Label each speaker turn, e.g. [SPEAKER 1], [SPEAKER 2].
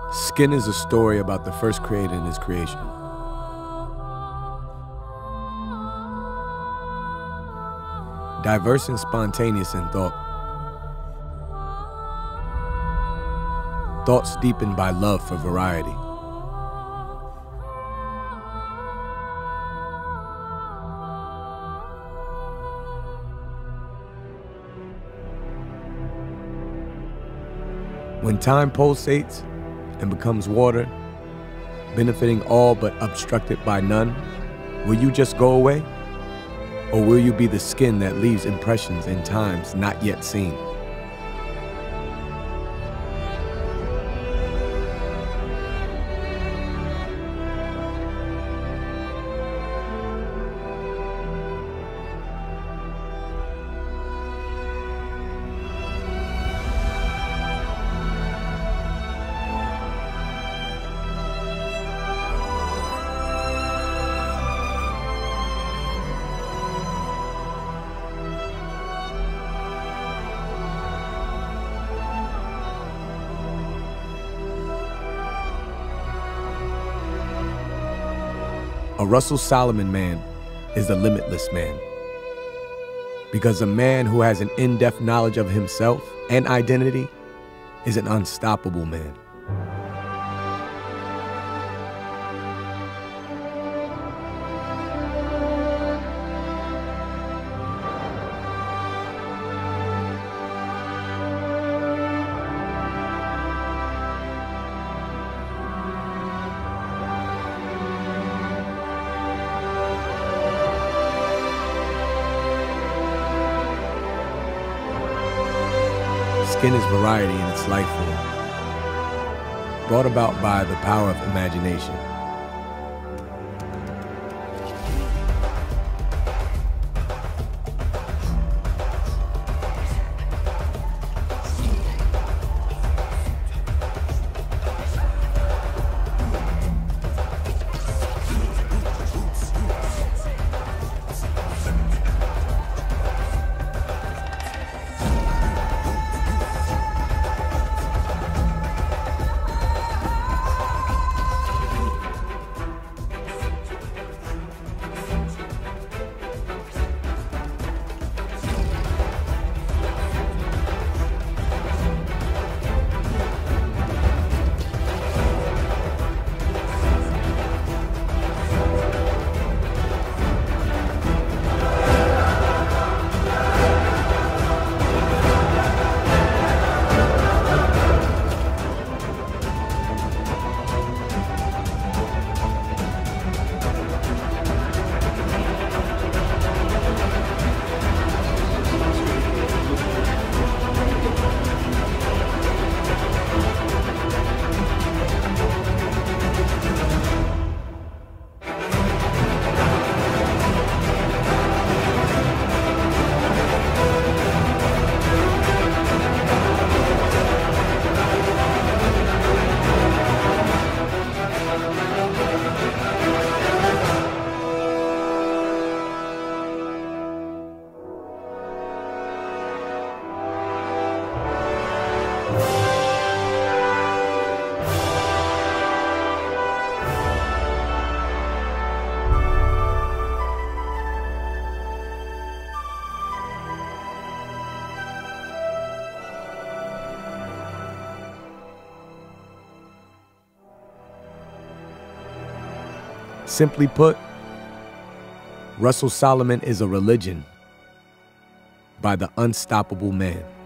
[SPEAKER 1] Skin is a story about the first creator and his creation. Diverse and spontaneous in thought. Thoughts deepened by love for variety. When time pulsates and becomes water, benefiting all but obstructed by none, will you just go away? Or will you be the skin that leaves impressions in times not yet seen? A Russell Solomon man is a limitless man. Because a man who has an in-depth knowledge of himself and identity is an unstoppable man. Skin is variety in its life form, brought about by the power of imagination. Simply put, Russell Solomon is a religion by the unstoppable man.